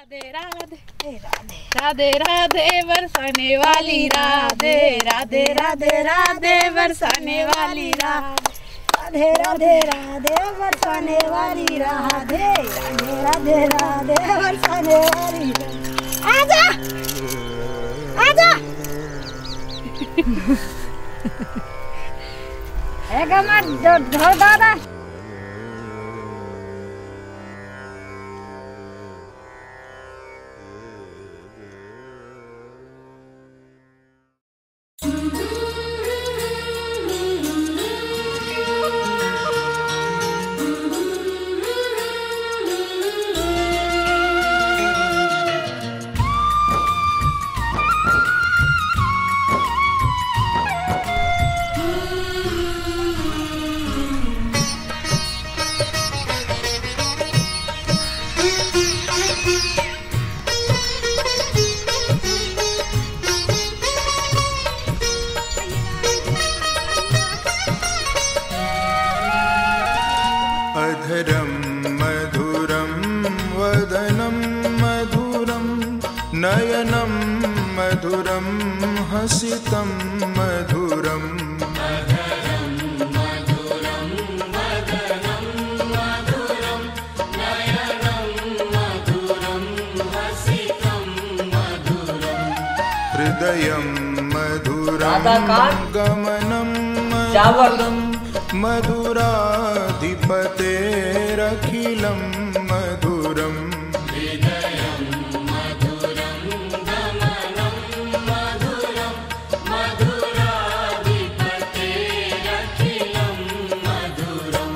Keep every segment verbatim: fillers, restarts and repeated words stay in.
राधे राधे बरसाने वाली राधे राधे राधे राधे बरसाने वाली राधे राधे राधे बरसाने वाली राधे राधे राधे राधे बरसाने वाली आजा आजा एक मत धर दादा अधरं मधुरं वदनं मधुरं नयनं मधुरं हसितं मधुरम् अधरं मधुरं वदनं मधुरं नयनं मधुरं हसितं मधुरम् हृदयं मधुरं गमनं मधुरं मधुराधिपतेरखिलं मधुरम् हृदयं मधुरं गमनं मधुरं मधुराधिपतेरखिलं मधुरम्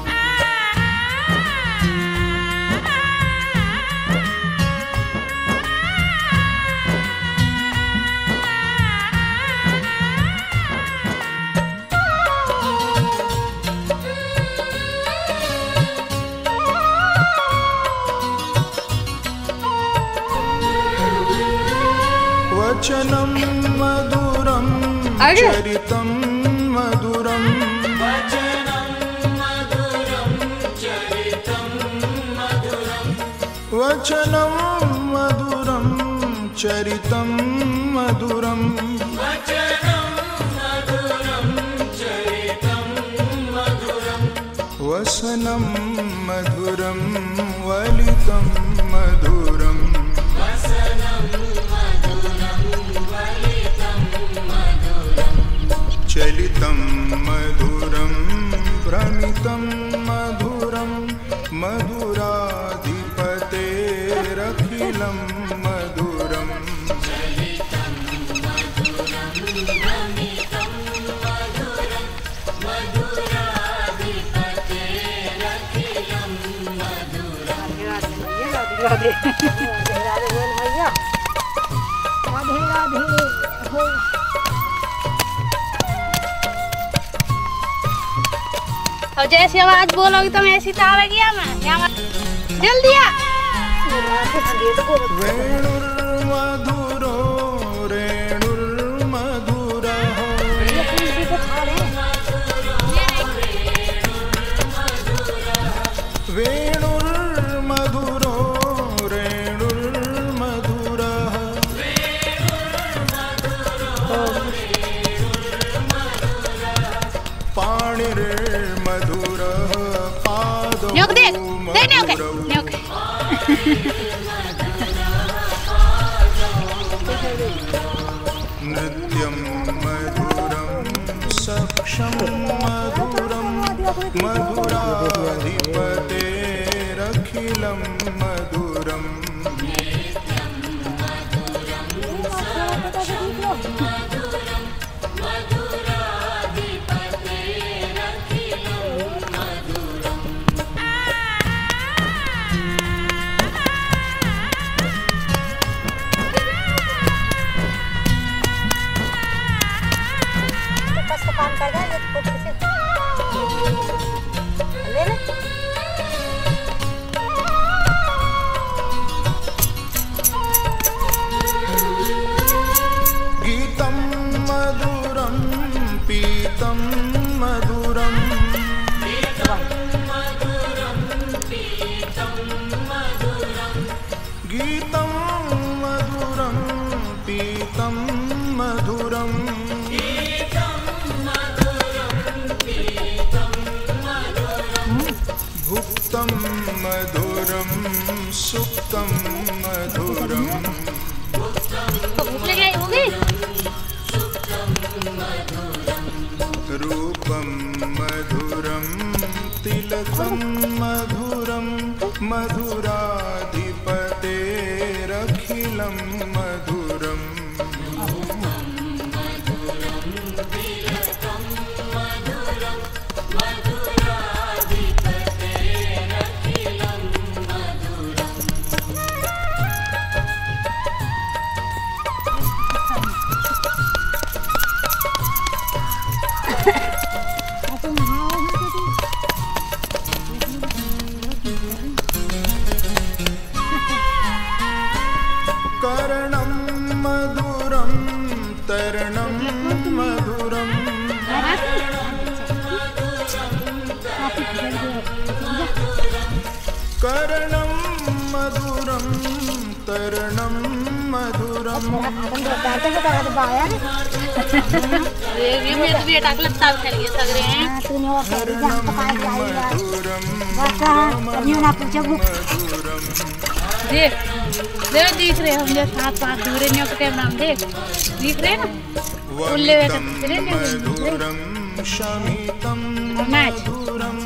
वचनं मधुरं चरितं मधुरं वचनं मधुरं चरितं मधुरं वचनं मधुरं चरितं मधुरं वचनं मधुरं चरितं मधुरं वसनं मधुरं वलितं मधुरं चलितं मधुरं भ्रमितं मधुरं मधुराधिपतेरखिलं मधुरम् चलितं मधुरं भ्रमितं मधुरं मधुराधिपतेरखिलं मधुरम् राधे राधे बोल भैया राधे राधे हो और जैसी आवाज बोलोगी तो मैं ऐसी तो आवेगी मैं यहाँ जल्दी आ वेणुर्मधुरो रेणुर्मधुरः वेणुर्मधुरो रेणुर्मधुरः पाणिर्मधुरः पादौ मधुरौ नृत्यं मधुरं सक्षं मधुरं मधुराधिपतेरखिलं मधुरम् गीतं मधुरं पीतं मधुरं भुक्तं मधुरं सुप्तं मधुरं भूख लगी होगी रूपं मधुरं तिलकं मधुरं मधुराधिपतेरखिलं मधुरम् कर्णं मधुरं तरणं मधुरं कर्णं मधुरं तरणं मधुरं ये ये मेरे भी अटक लगता है खेल ये सग रहे हैं तूने वो खेली जहाँ पकाई आई मधुरं वाका कन्यू ना पूछो बुक देख देख दिख रहे हम जो साथ पास दूरे न्यों के कैमरा में देख दिख रहे ना उल्ले बैठे चले मधुरं शमितं मधुरं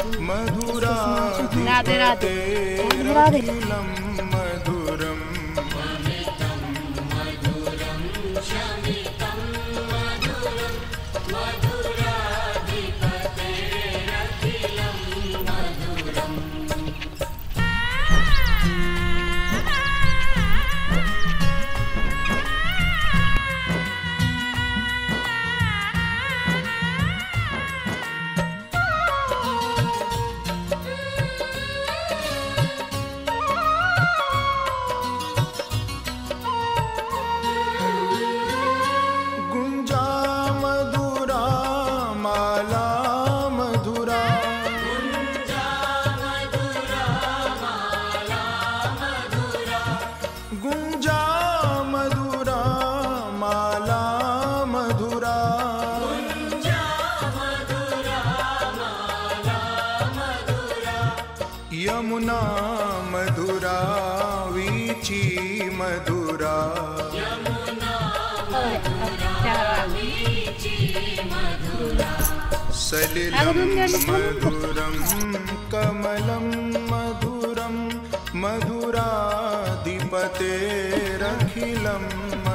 मधुराधिपतेरखिलं मधुरम् गुंजा मधुरा माला मधुरा गुंजा मधुरा माला मधुरा यमुना मधुरा वीची मधुरा यमुना मधुरा वीची मधुरा सलिलं मधुरं कमलं मधुरं मधुराधिपतेरखिलं